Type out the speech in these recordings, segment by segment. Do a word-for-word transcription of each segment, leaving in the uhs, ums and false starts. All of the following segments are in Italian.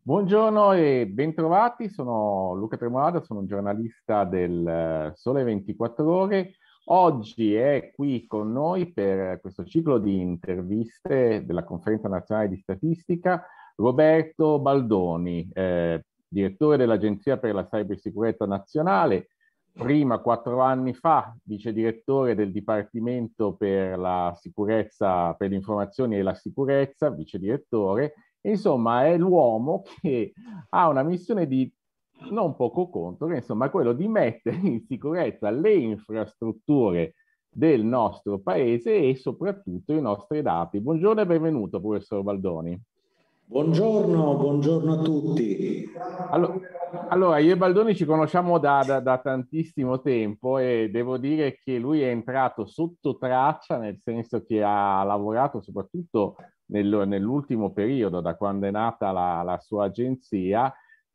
Buongiorno e bentrovati, sono Luca Tremolada, sono un giornalista del eh, Sole ventiquattro Ore. Oggi è qui con noi per questo ciclo di interviste della Conferenza Nazionale di Statistica Roberto Baldoni, eh, direttore dell'Agenzia per la Cybersicurezza Nazionale, prima quattro anni fa vice direttore del Dipartimento per la Sicurezza, per le informazioni e la sicurezza, vice direttore. Insomma, è l'uomo che ha una missione di non poco conto, che insomma è quello di mettere in sicurezza le infrastrutture del nostro paese e soprattutto i nostri dati. Buongiorno e benvenuto, professor Baldoni. Buongiorno, buongiorno a tutti. Allora, allora, io e Baldoni ci conosciamo da, da, da tantissimo tempo e devo dire che lui è entrato sotto traccia, nel senso che ha lavorato soprattutto nel, nell'ultimo periodo, da quando è nata la, la sua agenzia,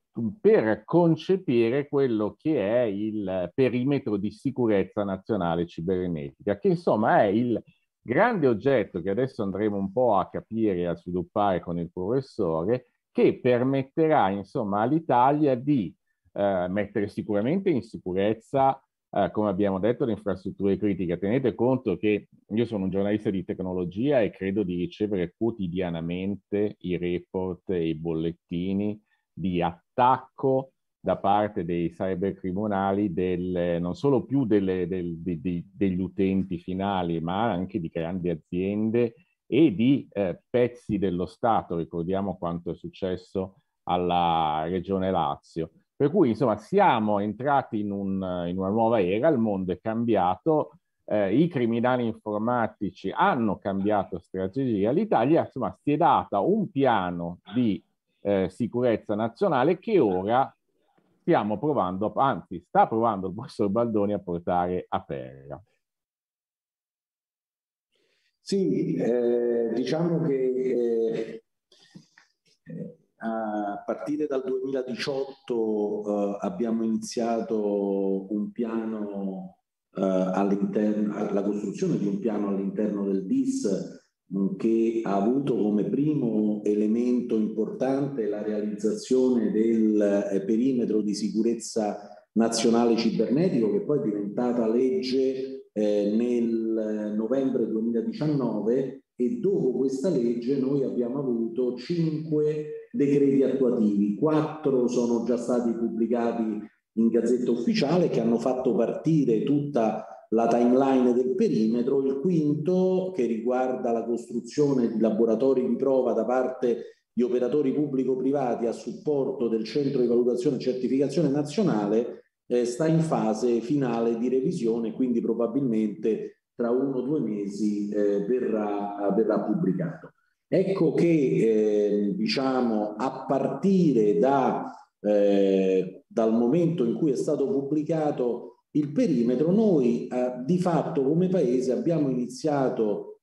per concepire quello che è il perimetro di sicurezza nazionale cibernetica, che insomma è il grande oggetto che adesso andremo un po' a capire e a sviluppare con il professore, che permetterà insomma all'Italia di eh, mettere sicuramente in sicurezza, eh, come abbiamo detto, le infrastrutture critiche. Tenete conto che io sono un giornalista di tecnologia e credo di ricevere quotidianamente i report e i bollettini di attacco da parte dei cybercriminali del, non solo più delle, del, di, di, degli utenti finali, ma anche di grandi aziende e di eh, pezzi dello Stato. Ricordiamo quanto è successo alla Regione Lazio. Per cui, insomma, siamo entrati in, un, in una nuova era, il mondo è cambiato, eh, i criminali informatici hanno cambiato strategia, l'Italia, insomma, si è data un piano di eh, sicurezza nazionale che ora stiamo provando, anzi, sta provando il professor Baldoni a portare a terra. Sì, eh, diciamo che eh, a partire dal duemiladiciotto eh, abbiamo iniziato un piano eh, all'interno, la costruzione di un piano all'interno del D I S mh, che ha avuto come primo elemento importante la realizzazione del eh, perimetro di sicurezza nazionale cibernetico, che poi è diventata legge eh, nel novembre duemiladiciannove, e dopo questa legge noi abbiamo avuto cinque decreti attuativi, quattro sono già stati pubblicati in Gazzetta Ufficiale che hanno fatto partire tutta la timeline del perimetro, il quinto che riguarda la costruzione di laboratori di prova da parte di operatori pubblico-privati a supporto del Centro di Valutazione e Certificazione Nazionale, eh, sta in fase finale di revisione, quindi probabilmente tra uno o due mesi eh, verrà, verrà pubblicato. Ecco che eh, diciamo a partire da, eh, dal momento in cui è stato pubblicato il perimetro, noi eh, di fatto come paese abbiamo iniziato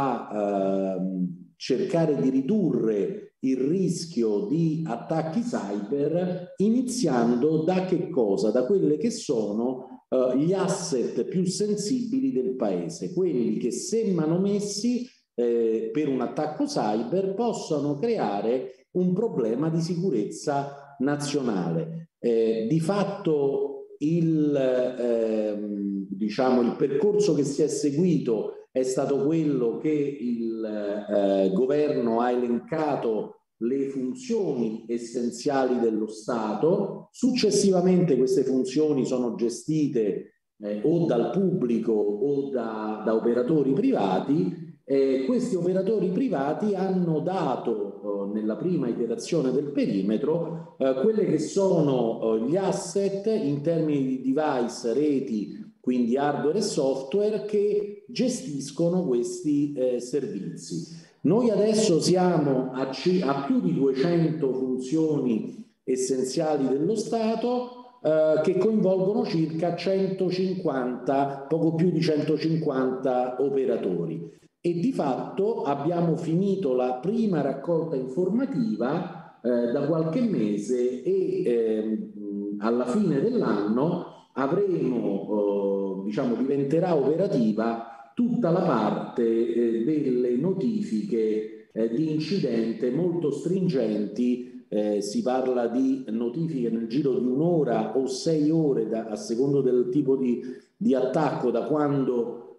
a eh, cercare di ridurre il rischio di attacchi cyber, iniziando da che cosa? Da quelle che sono uh, gli asset più sensibili del paese, quelli che se manomessi eh, per un attacco cyber possono creare un problema di sicurezza nazionale. Eh, di fatto il, ehm, diciamo, il percorso che si è seguito è stato quello che il eh, governo ha elencato le funzioni essenziali dello Stato. Successivamente queste funzioni sono gestite eh, o dal pubblico o da, da operatori privati. Eh, questi operatori privati hanno dato eh, nella prima iterazione del perimetro eh, quelle che sono eh, gli asset in termini di device, reti, quindi hardware e software, che gestiscono questi eh, servizi. Noi adesso siamo a, a più di duecento funzioni essenziali dello Stato eh, che coinvolgono circa centocinquanta, poco più di centocinquanta operatori. E di fatto abbiamo finito la prima raccolta informativa eh, da qualche mese e eh, alla fine dell'anno avremo, eh, diciamo, diventerà operativa tutta la parte eh, delle notifiche eh, di incidente molto stringenti eh, si parla di notifiche nel giro di un'ora o sei ore, da, a secondo del tipo di, di attacco, da quando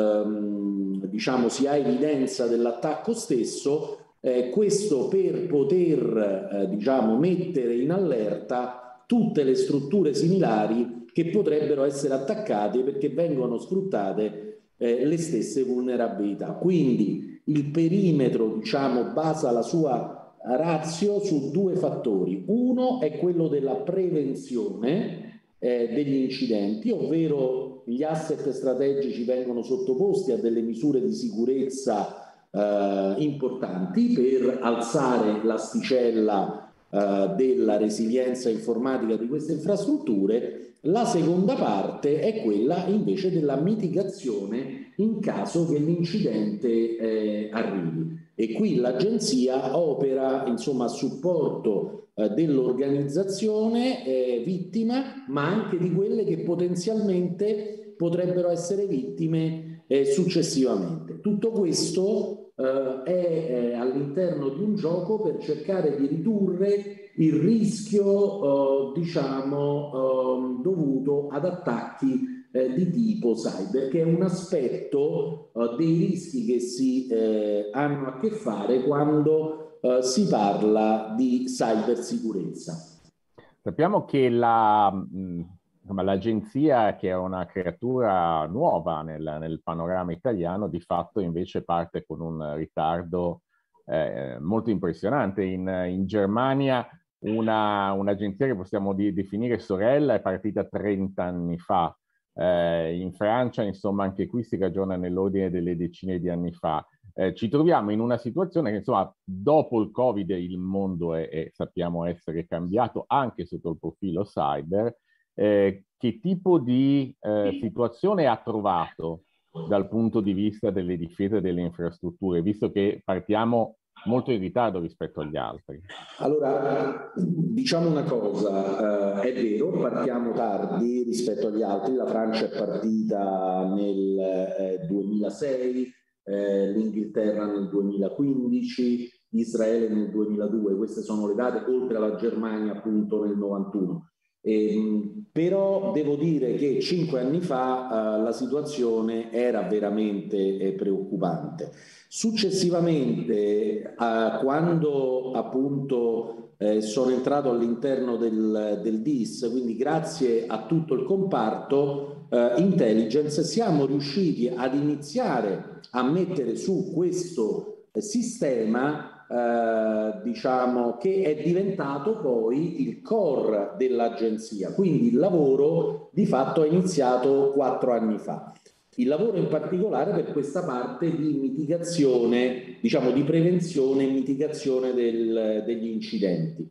ehm, diciamo, si ha evidenza dell'attacco stesso. Eh, questo per poter eh, diciamo, mettere in allerta tutte le strutture similari che potrebbero essere attaccate perché vengono sfruttate eh, le stesse vulnerabilità. Quindi il perimetro, diciamo, basa la sua ratio su due fattori. Uno è quello della prevenzione eh, degli incidenti, ovvero gli asset strategici vengono sottoposti a delle misure di sicurezza Eh, importanti per alzare l'asticella eh, della resilienza informatica di queste infrastrutture. La seconda parte è quella invece della mitigazione in caso che l'incidente eh, arrivi, e qui l'agenzia opera insomma a supporto eh, dell'organizzazione eh, vittima, ma anche di quelle che potenzialmente potrebbero essere vittime eh, successivamente. Tutto questo Uh, è eh, all'interno di un gioco per cercare di ridurre il rischio uh, diciamo uh, dovuto ad attacchi uh, di tipo cyber, che è un aspetto uh, dei rischi che si uh, hanno a che fare quando uh, si parla di cybersicurezza. Sappiamo che la mh, l'agenzia, che è una creatura nuova nel, nel panorama italiano, di fatto invece parte con un ritardo eh, molto impressionante. In, in Germania una, un'agenzia che possiamo di, definire sorella è partita trenta anni fa. Eh, in Francia, insomma, anche qui si ragiona nell'ordine delle decine di anni fa. Eh, ci troviamo in una situazione che, insomma, dopo il Covid il mondo è, è, sappiamo essere cambiato anche sotto il profilo cyber. Eh, che tipo di eh, situazione ha trovato dal punto di vista delle difese e delle infrastrutture, visto che partiamo molto in ritardo rispetto agli altri? Allora, diciamo una cosa, eh, è vero, partiamo tardi rispetto agli altri. La Francia è partita nel eh, duemilasei, eh, l'Inghilterra nel duemilaquindici, Israele nel duemiladue, queste sono le date, oltre alla Germania appunto nel novantuno. Eh, però devo dire che cinque anni fa eh, la situazione era veramente eh, preoccupante. Successivamente, eh, quando appunto eh, sono entrato all'interno del, del D I S, quindi grazie a tutto il comparto eh, intelligence, siamo riusciti ad iniziare a mettere su questo eh, sistema Eh, diciamo che è diventato poi il core dell'agenzia, quindi il lavoro di fatto è iniziato quattro anni fa. Il lavoro in particolare per questa parte di mitigazione, diciamo di prevenzione e mitigazione del, degli incidenti.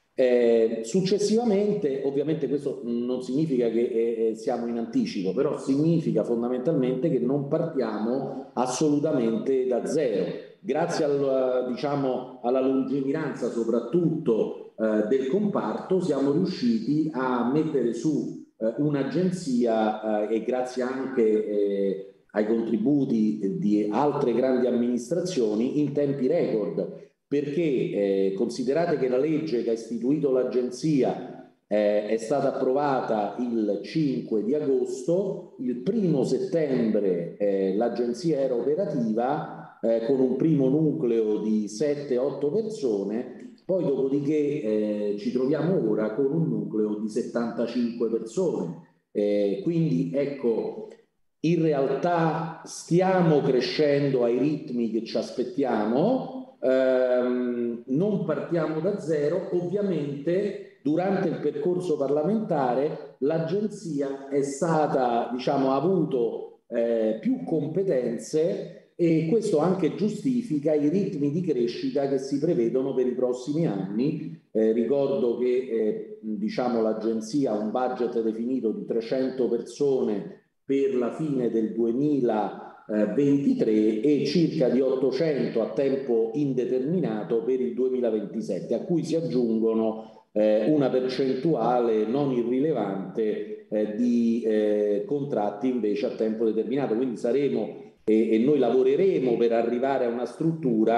Eh, successivamente, ovviamente questo non significa che eh, siamo in anticipo, però significa fondamentalmente che non partiamo assolutamente da zero. Grazie al, diciamo, alla lungimiranza soprattutto eh, del comparto siamo riusciti a mettere su eh, un'agenzia eh, e grazie anche eh, ai contributi di altre grandi amministrazioni in tempi record, perché eh, considerate che la legge che ha istituito l'agenzia eh, è stata approvata il cinque di agosto, il primo settembre eh, l'agenzia era operativa Eh, con un primo nucleo di sette otto persone, poi dopodiché eh, ci troviamo ora con un nucleo di settantacinque persone. Eh, quindi ecco, in realtà stiamo crescendo ai ritmi che ci aspettiamo, ehm, non partiamo da zero. Ovviamente durante il percorso parlamentare l'agenzia è stata, diciamo, ha avuto eh, più competenze, e questo anche giustifica i ritmi di crescita che si prevedono per i prossimi anni. Eh, ricordo che eh, diciamo, l'agenzia ha un budget definito di trecento persone per la fine del duemilaventitré e circa di ottocento a tempo indeterminato per il duemilaventisette, a cui si aggiungono eh, una percentuale non irrilevante eh, di eh, contratti invece a tempo determinato. Quindi saremo E, e noi lavoreremo per arrivare a una struttura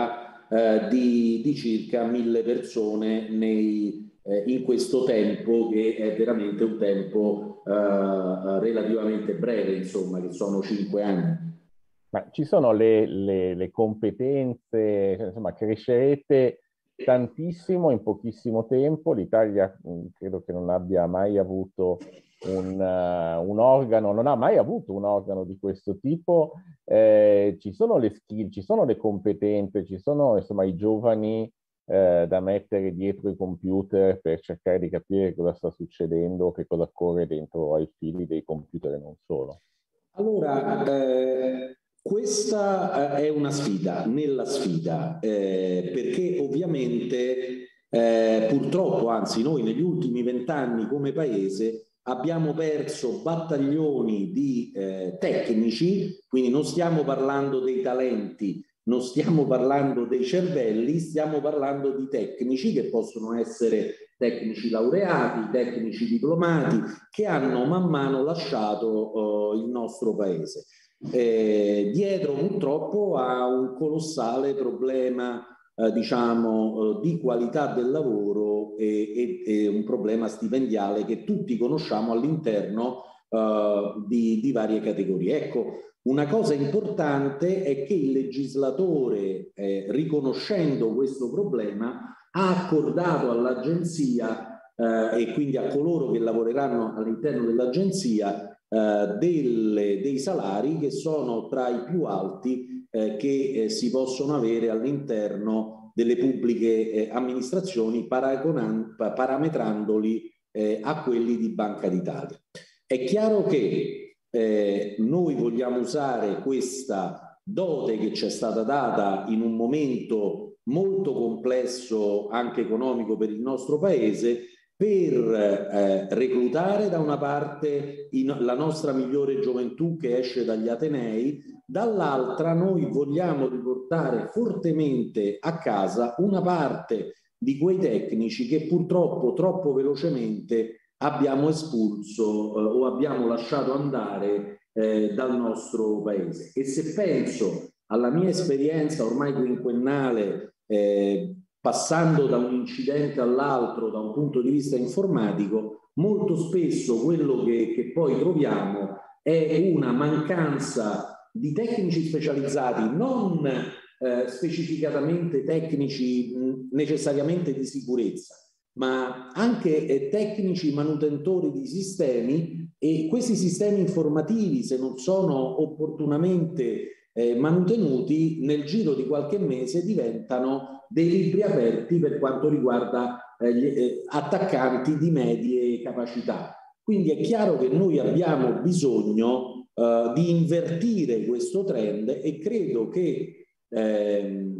eh, di, di circa mille persone nei, eh, in questo tempo, che è veramente un tempo eh, relativamente breve, insomma, che sono cinque anni. Ma ci sono le, le- le competenze, cioè, insomma, crescerete tantissimo in pochissimo tempo. L'Italia mh, credo che non abbia mai avuto un, eh, un organo, non ha mai avuto un organo di questo tipo. Eh, ci sono le skill, ci sono le competenze, ci sono insomma i giovani eh, da mettere dietro i computer per cercare di capire cosa sta succedendo, che cosa corre dentro ai fili dei computer e non solo. Allora, eh, questa è una sfida nella sfida, eh, perché ovviamente eh, purtroppo, anzi noi negli ultimi vent'anni come paese abbiamo perso battaglioni di eh, tecnici, quindi non stiamo parlando dei talenti, non stiamo parlando dei cervelli, stiamo parlando di tecnici che possono essere tecnici laureati, tecnici diplomati, che hanno man mano lasciato uh, il nostro paese. Eh, dietro purtroppo a un colossale problema eh, diciamo eh, di qualità del lavoro e, e, e un problema stipendiale che tutti conosciamo all'interno eh, di, di varie categorie. Ecco, una cosa importante è che il legislatore, eh, riconoscendo questo problema, ha accordato all'agenzia eh, e quindi a coloro che lavoreranno all'interno dell'agenzia eh, delle, dei salari che sono tra i più alti eh, che eh, si possono avere all'interno delle pubbliche eh, amministrazioni, parametrandoli eh, a quelli di Banca d'Italia. È chiaro che eh, noi vogliamo usare questa dote che ci è stata data in un momento molto complesso anche economico per il nostro paese, per eh, reclutare da una parte in, la nostra migliore gioventù che esce dagli Atenei, dall'altra noi vogliamo riportare fortemente a casa una parte di quei tecnici che purtroppo troppo velocemente abbiamo espulso eh, o abbiamo lasciato andare eh, dal nostro paese. E se penso alla mia esperienza ormai quinquennale, eh, passando da un incidente all'altro da un punto di vista informatico, molto spesso quello che, che poi troviamo è una mancanza di tecnici specializzati, non eh, specificatamente tecnici mh, necessariamente di sicurezza, ma anche eh, tecnici manutentori di sistemi, e questi sistemi informativi, se non sono opportunamente eh, mantenuti, nel giro di qualche mese diventano dei libri aperti per quanto riguarda eh, gli eh, attaccanti di medie capacità. Quindi è chiaro che noi abbiamo bisogno eh, di invertire questo trend, e credo che eh,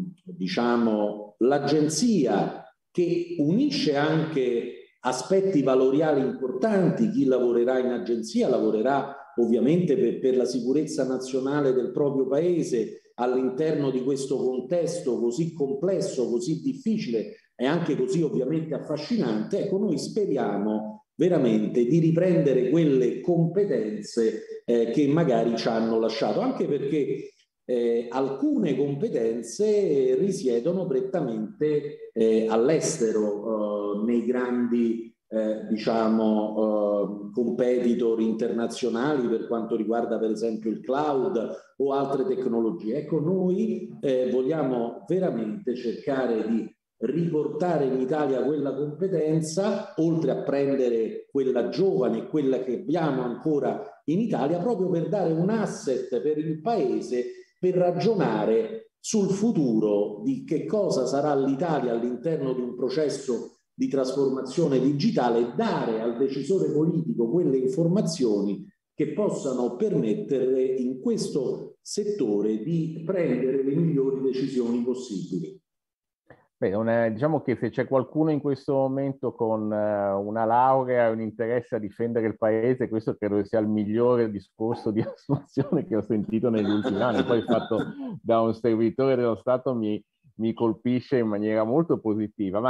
diciamo l'agenzia, che unisce anche aspetti valoriali importanti, chi lavorerà in agenzia lavorerà ovviamente per, per la sicurezza nazionale del proprio paese all'interno di questo contesto così complesso, così difficile e anche così ovviamente affascinante. Ecco, noi speriamo veramente di riprendere quelle competenze eh, che magari ci hanno lasciato, anche perché eh, alcune competenze risiedono prettamente eh, all'estero, eh, nei grandi eh, diciamo eh, competitor internazionali per quanto riguarda per esempio il cloud o altre tecnologie. Ecco, noi eh, vogliamo veramente cercare di riportare in Italia quella competenza, oltre a prendere quella giovane e quella che abbiamo ancora in Italia, proprio per dare un asset per il paese, per ragionare sul futuro di che cosa sarà l'Italia all'interno di un processo di trasformazione digitale, e dare al decisore politico quelle informazioni che possano permettere in questo settore di prendere le migliori decisioni possibili. Beh, non è, diciamo che se c'è qualcuno in questo momento con uh, una laurea e un interesse a difendere il paese, questo credo sia il migliore discorso di assunzione che ho sentito negli ultimi anni. Poi fatto da un servitore dello Stato mi, mi colpisce in maniera molto positiva. Ma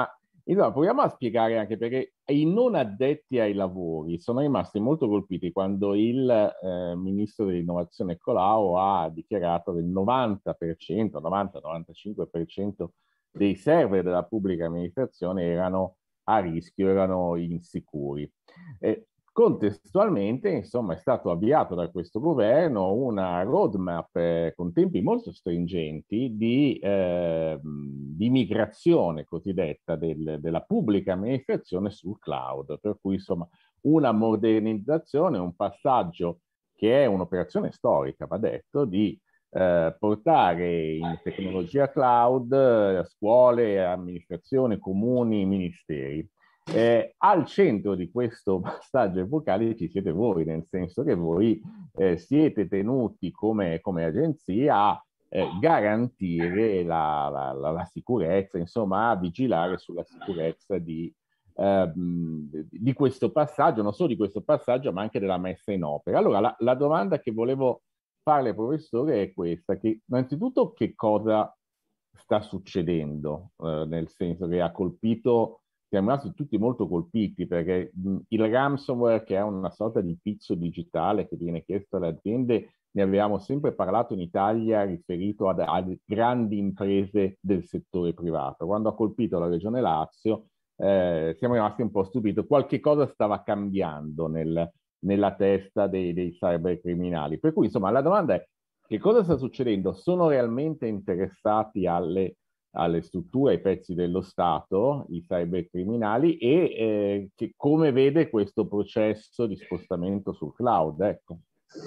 Allora, proviamo a spiegare anche perché i non addetti ai lavori sono rimasti molto colpiti quando il eh, ministro dell'innovazione Colao ha dichiarato che il novanta per cento, novanta novantacinque per cento dei server della pubblica amministrazione erano a rischio, erano insicuri. Eh, Contestualmente, insomma, è stato avviato da questo governo una roadmap eh, con tempi molto stringenti di, eh, di migrazione cosiddetta del, della pubblica amministrazione sul cloud, per cui insomma una modernizzazione, un passaggio che è un'operazione storica, va detto, di eh, portare in tecnologia cloud eh, scuole, amministrazioni, comuni, ministeri. Eh, al centro di questo passaggio epocale ci siete voi, nel senso che voi eh, siete tenuti come, come agenzia a eh, garantire la, la, la, la sicurezza, insomma, a vigilare sulla sicurezza di, eh, di questo passaggio, non solo di questo passaggio, ma anche della messa in opera. Allora, la, la domanda che volevo farle, professore, è questa, che innanzitutto che cosa sta succedendo, eh, nel senso che ha colpito siamo rimasti tutti molto colpiti perché mh, il ransomware, che è una sorta di pizzo digitale che viene chiesto alle aziende, ne avevamo sempre parlato in Italia riferito ad, a grandi imprese del settore privato. Quando ha colpito la Regione Lazio eh, siamo rimasti un po' stupiti, qualche cosa stava cambiando nel, nella testa dei, dei cybercriminali. Per cui insomma la domanda è che cosa sta succedendo? Sono realmente interessati alle alle strutture, ai pezzi dello Stato, i cybercriminali, e eh, che, come vede questo processo di spostamento sul cloud? Ecco.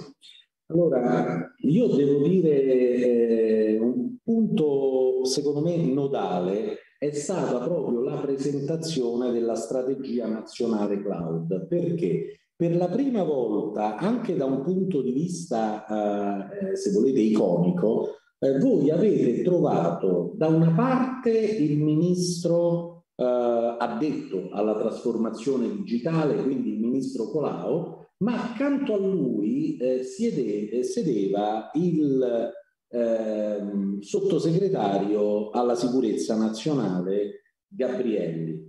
Allora, io devo dire eh, un punto secondo me nodale è stata proprio la presentazione della strategia nazionale cloud. Perché? Per la prima volta, anche da un punto di vista, eh, se volete, iconico, eh, voi avete trovato da una parte il ministro eh, addetto alla trasformazione digitale, quindi il ministro Colao, ma accanto a lui eh, siede, sedeva il eh, sottosegretario alla sicurezza nazionale Gabrielli.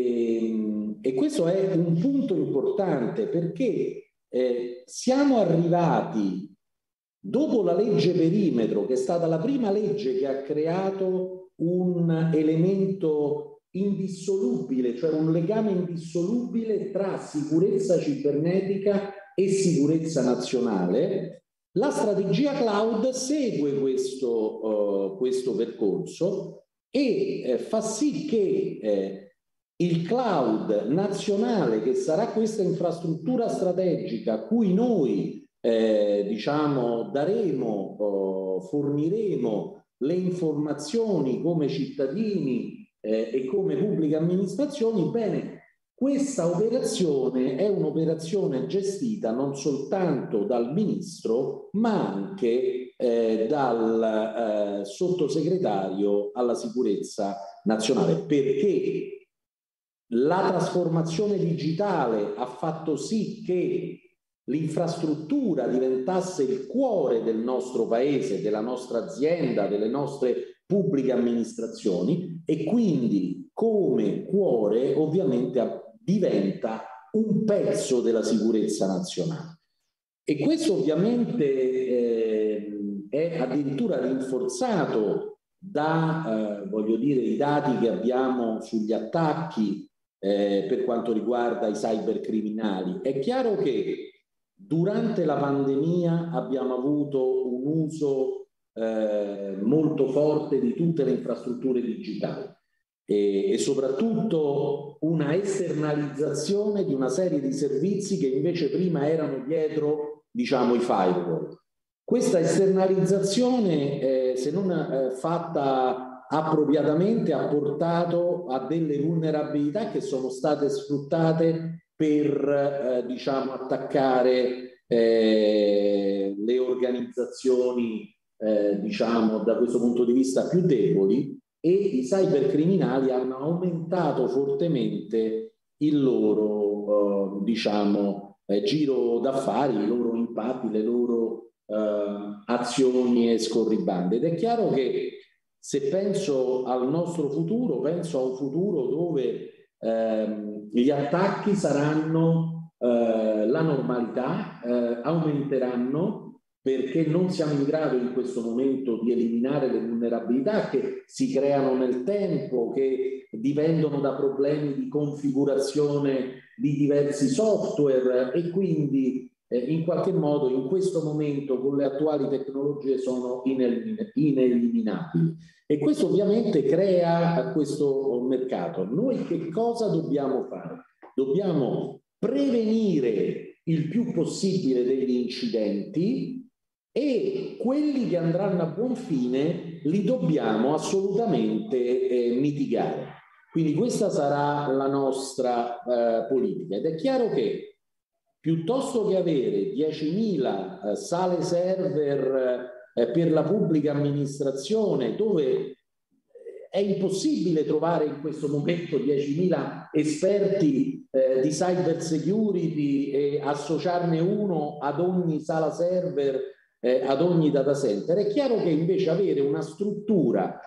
E, e questo è un punto importante perché eh, siamo arrivati dopo la legge perimetro, che è stata la prima legge che ha creato un elemento indissolubile, cioè un legame indissolubile tra sicurezza cibernetica e sicurezza nazionale. La strategia cloud segue questo, uh, questo percorso e eh, fa sì che eh, il cloud nazionale, che sarà questa infrastruttura strategica a cui noi eh, diciamo daremo, oh, forniremo le informazioni come cittadini eh, e come pubbliche amministrazioni, bene, questa operazione è un'operazione gestita non soltanto dal ministro, ma anche eh, dal eh, sottosegretario alla sicurezza nazionale, perché la trasformazione digitale ha fatto sì che l'infrastruttura diventasse il cuore del nostro paese, della nostra azienda, delle nostre pubbliche amministrazioni, e quindi come cuore ovviamente diventa un pezzo della sicurezza nazionale. E questo ovviamente eh, è addirittura rinforzato da, eh, voglio dire, i dati che abbiamo sugli attacchi eh, per quanto riguarda i cybercriminali. È chiaro che durante la pandemia abbiamo avuto un uso eh, molto forte di tutte le infrastrutture digitali e, e soprattutto una esternalizzazione di una serie di servizi che invece prima erano dietro, diciamo, i firewall. Questa esternalizzazione, eh, se non eh, fatta appropriatamente, ha portato a delle vulnerabilità che sono state sfruttate per eh, diciamo attaccare eh, le organizzazioni eh, diciamo da questo punto di vista più deboli, e i cybercriminali hanno aumentato fortemente il loro eh, diciamo eh, giro d'affari, i loro impatti, le loro eh, azioni e scorribande. Ed è chiaro che se penso al nostro futuro, penso a un futuro dove ehm, gli attacchi saranno eh, la normalità, eh, aumenteranno, perché non siamo in grado in questo momento di eliminare le vulnerabilità che si creano nel tempo, che dipendono da problemi di configurazione di diversi software, e quindi eh, in qualche modo in questo momento con le attuali tecnologie sono ineliminabili. E questo ovviamente crea questo mercato. Noi che cosa dobbiamo fare? Dobbiamo prevenire il più possibile degli incidenti, e quelli che andranno a buon fine li dobbiamo assolutamente eh, mitigare. Quindi questa sarà la nostra eh, politica, ed è chiaro che piuttosto che avere diecimila eh, sale server eh, per la pubblica amministrazione, dove è impossibile trovare in questo momento diecimila esperti eh, di cyber security e associarne uno ad ogni sala server, eh, ad ogni data center. È chiaro che invece avere una struttura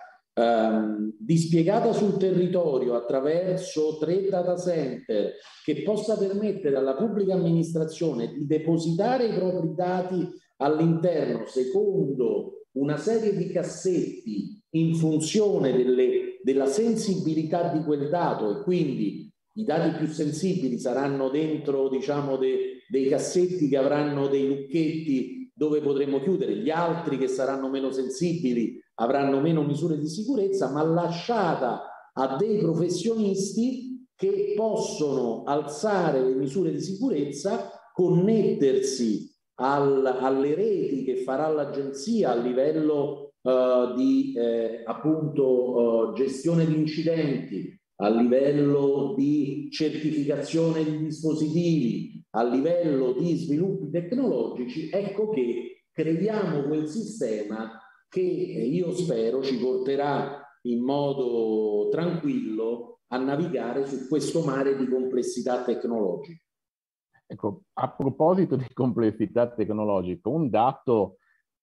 ehm, dispiegata sul territorio attraverso tre data center, che possa permettere alla pubblica amministrazione di depositare i propri dati all'interno secondo una serie di cassetti in funzione delle, della sensibilità di quel dato, e quindi i dati più sensibili saranno dentro, diciamo, de, dei cassetti che avranno dei lucchetti dove potremo chiudere, gli altri che saranno meno sensibili avranno meno misure di sicurezza, ma lasciata a dei professionisti che possono alzare le misure di sicurezza, connettersi al, alle reti che farà l'agenzia a livello uh, di eh, appunto uh, gestione di incidenti, a livello di certificazione di dispositivi, a livello di sviluppi tecnologici. Ecco che creiamo quel sistema che io spero ci porterà in modo tranquillo a navigare su questo mare di complessità tecnologica. Ecco, a proposito di complessità tecnologica, un dato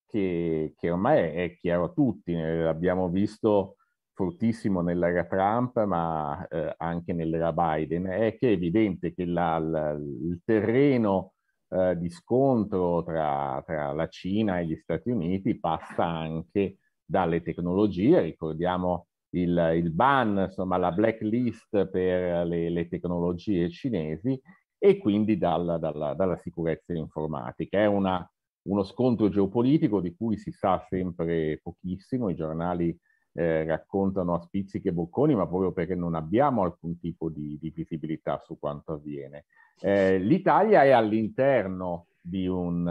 che, che ormai è chiaro a tutti, l'abbiamo visto fortissimo nell'era Trump, ma eh, anche nell'era Biden, è che è evidente che la, la, il terreno eh, di scontro tra, tra la Cina e gli Stati Uniti passa anche dalle tecnologie. Ricordiamo il, il ban, insomma la blacklist per le, le tecnologie cinesi, e quindi dalla, dalla, dalla sicurezza informatica. È una, uno scontro geopolitico di cui si sa sempre pochissimo, i giornali eh, raccontano a spizzichi e bocconi, ma proprio perché non abbiamo alcun tipo di, di visibilità su quanto avviene. Eh, L'Italia è all'interno di un,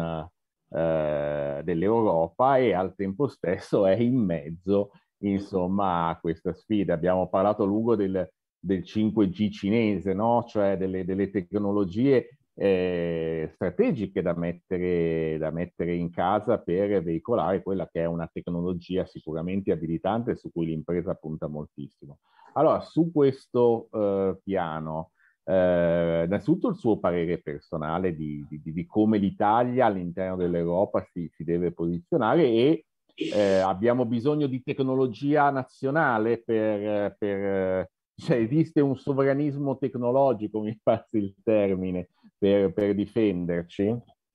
eh, dell'Europa, e al tempo stesso è in mezzo, insomma, a questa sfida. Abbiamo parlato a lungo del del cinque G cinese, no? Cioè delle, delle tecnologie eh, strategiche da mettere, da mettere in casa per veicolare quella che è una tecnologia sicuramente abilitante, su cui l'impresa punta moltissimo. Allora, su questo eh, piano, eh, innanzitutto il suo parere personale di, di, di come l'Italia all'interno dell'Europa si, si deve posizionare, e eh, abbiamo bisogno di tecnologia nazionale per... per cioè, esiste un sovranismo tecnologico, mi passi il termine, per, per difenderci?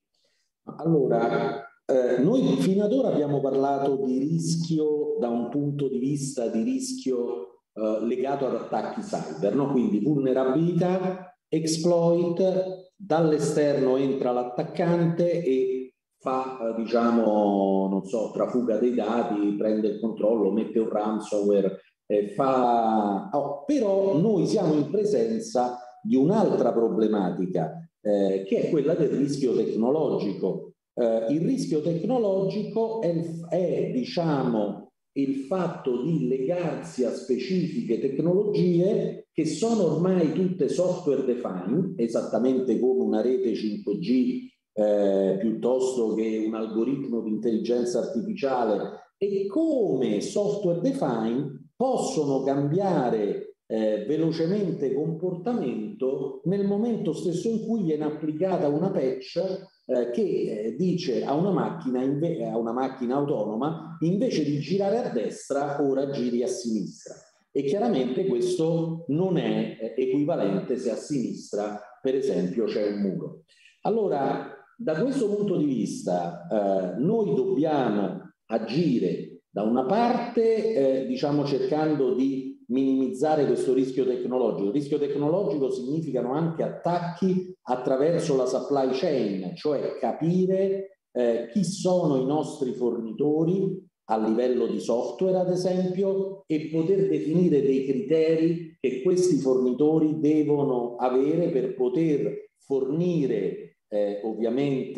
Allora, eh, noi fino ad ora abbiamo parlato di rischio da un punto di vista di rischio eh, legato ad attacchi cyber, no? Quindi vulnerabilità, exploit, dall'esterno entra l'attaccante e fa, eh, diciamo, non so, trafuga dei dati, prende il controllo, mette un ransomware. Eh, fa... oh, però noi siamo in presenza di un'altra problematica eh, che è quella del rischio tecnologico. Eh, il rischio tecnologico è, è diciamo il fatto di legarsi a specifiche tecnologie che sono ormai tutte software defined, esattamente come una rete cinque G eh, piuttosto che un algoritmo di intelligenza artificiale, e come software defined possono cambiare eh, velocemente comportamento nel momento stesso in cui viene applicata una patch eh, che eh, dice a una macchina, a una macchina autonoma, invece di girare a destra, ora giri a sinistra. E chiaramente questo non è equivalente se a sinistra, per esempio, c'è un muro. Allora, da questo punto di vista, eh, noi dobbiamo agire da una parte, eh, diciamo, cercando di minimizzare questo rischio tecnologico. Il rischio tecnologico significano anche attacchi attraverso la supply chain, cioè capire eh, chi sono i nostri fornitori a livello di software, ad esempio, e poter definire dei criteri che questi fornitori devono avere per poter fornire eh, ovviamente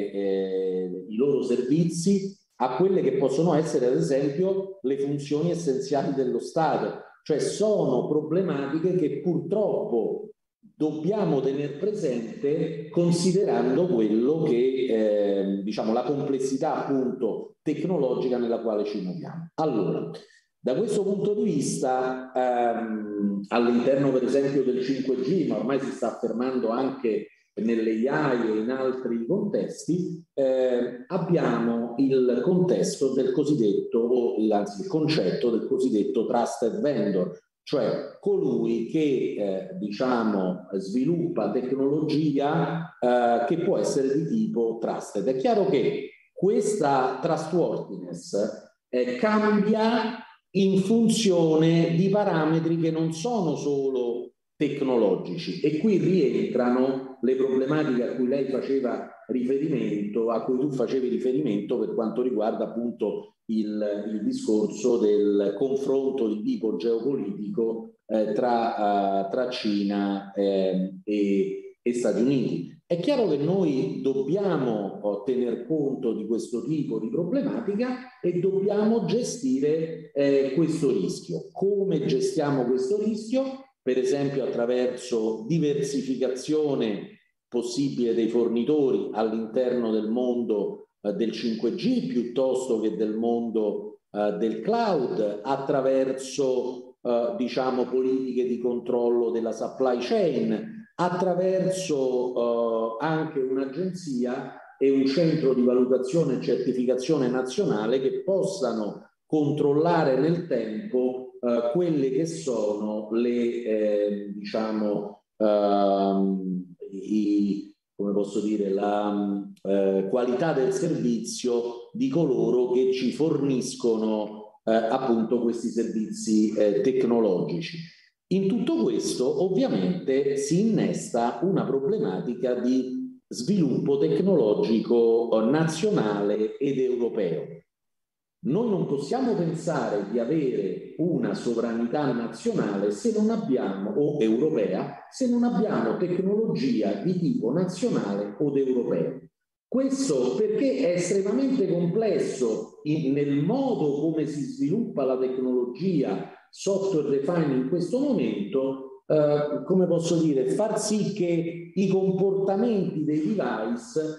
eh, i loro servizi a quelle che possono essere, ad esempio, le funzioni essenziali dello Stato. Cioè sono problematiche che purtroppo dobbiamo tenere presente considerando quello che, eh, diciamo, la complessità appunto tecnologica nella quale ci muoviamo. Allora, da questo punto di vista, ehm, all'interno per esempio del cinque G, ma ormai si sta affermando anche nell'A I e in altri contesti, eh, abbiamo il contesto del cosiddetto, o anzi il concetto del cosiddetto trusted vendor, cioè colui che eh, diciamo sviluppa tecnologia eh, che può essere di tipo trusted. È chiaro che questa trustworthiness eh, cambia in funzione di parametri che non sono solo tecnologici, e qui rientrano le problematiche a cui lei faceva riferimento, a cui tu facevi riferimento per quanto riguarda appunto il, il discorso del confronto di tipo geopolitico eh, tra, uh, tra Cina eh, e, e Stati Uniti. È chiaro che noi dobbiamo oh, tener conto di questo tipo di problematica e dobbiamo gestire eh, questo rischio. Come gestiamo questo rischio? Per esempio attraverso diversificazione possibile dei fornitori all'interno del mondo eh, del cinque G piuttosto che del mondo eh, del cloud, attraverso eh, diciamo politiche di controllo della supply chain, attraverso eh, anche un'agenzia e un centro di valutazione e certificazione nazionale che possano controllare nel tempo Uh, quelle che sono le, eh, diciamo, uh, i, come posso dire, la uh, qualità del servizio di coloro che ci forniscono uh, appunto questi servizi uh, tecnologici. In tutto questo ovviamente si innesta una problematica di sviluppo tecnologico uh, nazionale ed europeo. Noi non possiamo pensare di avere una sovranità nazionale se non abbiamo, o europea, se non abbiamo tecnologia di tipo nazionale o europeo. Questo perché è estremamente complesso in, nel modo come si sviluppa la tecnologia software defined in questo momento, eh, come posso dire, far sì che i comportamenti dei device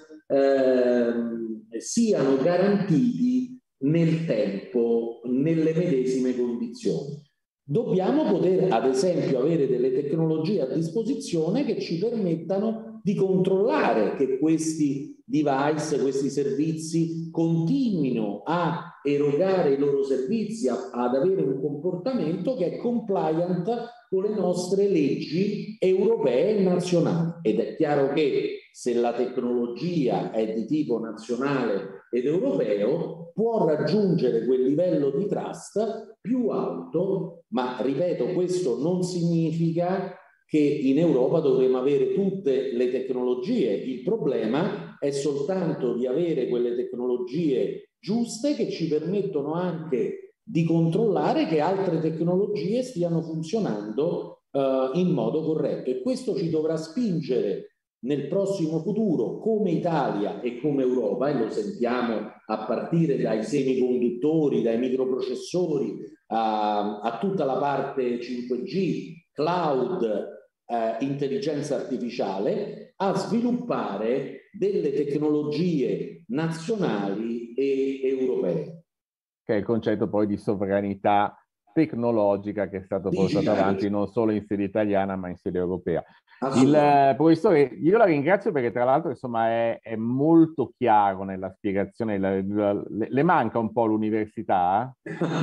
eh, siano garantiti nel tempo, nelle medesime condizioni. Dobbiamo poter, ad esempio, avere delle tecnologie a disposizione che ci permettano di controllare che questi device, questi servizi continuino a erogare i loro servizi, a, ad avere un comportamento che è compliant con le nostre leggi europee e nazionali. Ed è chiaro che se la tecnologia è di tipo nazionale ed europeo, può raggiungere quel livello di trust più alto, ma ripeto, questo non significa che in Europa dovremo avere tutte le tecnologie. Il problema è soltanto di avere quelle tecnologie giuste che ci permettono anche di controllare che altre tecnologie stiano funzionando uh, in modo corretto, e questo ci dovrà spingere nel prossimo futuro come Italia e come Europa, e lo sentiamo a partire dai semiconduttori, dai microprocessori, a, a tutta la parte cinque G, cloud, eh, intelligenza artificiale, a sviluppare delle tecnologie nazionali e europee. Che è il concetto poi di sovranità tecnologica che è stata portata avanti non solo in sede italiana ma in sede europea. Il eh, professore, io la ringrazio perché tra l'altro insomma è, è molto chiaro nella spiegazione. La, la, le, le manca un po' l'università?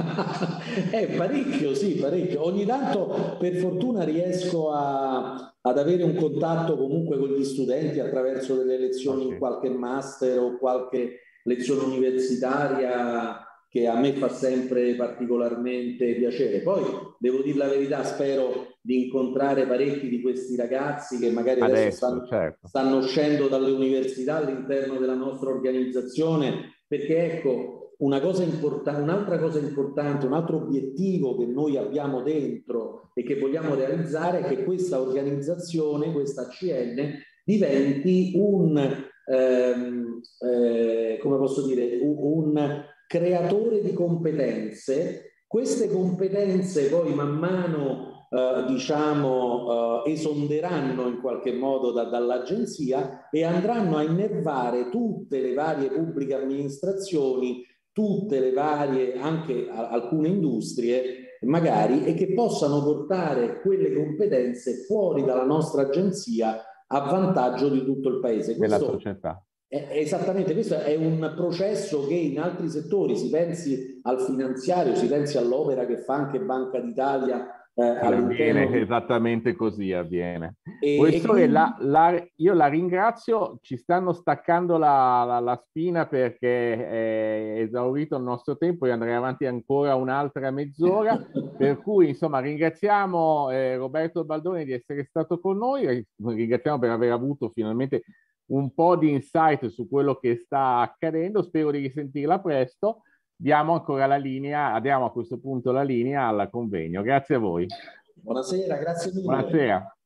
Eh, parecchio, sì, parecchio. Ogni tanto per fortuna riesco a, ad avere un contatto comunque con gli studenti attraverso delle lezioni Okay. in qualche master o qualche lezione universitaria, che a me fa sempre particolarmente piacere. Poi devo dire la verità, spero di incontrare parecchi di questi ragazzi che magari adesso, Adesso, stanno, certo. stanno uscendo dalle università all'interno della nostra organizzazione, perché ecco, una cosa importante, un'altra cosa importante, un altro obiettivo che noi abbiamo dentro e che vogliamo realizzare è che questa organizzazione, questa A C N, diventi un, ehm, eh, come posso dire, un, un creatore di competenze. Queste competenze poi man mano eh, diciamo eh, esonderanno in qualche modo da, dall'agenzia e andranno a innervare tutte le varie pubbliche amministrazioni, tutte le varie, anche a, alcune industrie magari, e che possano portare quelle competenze fuori dalla nostra agenzia a vantaggio di tutto il paese. Della Questo società. è, esattamente, questo è un processo che in altri settori, si pensi al finanziario, si pensi all'opera che fa anche Banca d'Italia eh, Avviene all'interno di... esattamente così, avviene. E, e Professore, quindi... la, la, io la ringrazio, ci stanno staccando la, la, la spina perché è esaurito il nostro tempo, io andrei avanti ancora un'altra mezz'ora, per cui insomma ringraziamo eh, Roberto Baldoni di essere stato con noi, ringraziamo per aver avuto finalmente un po' di insight su quello che sta accadendo, spero di risentirla presto. Diamo ancora la linea, diamo a questo punto la linea al convegno. Grazie a voi. Buonasera, grazie mille. Buonasera.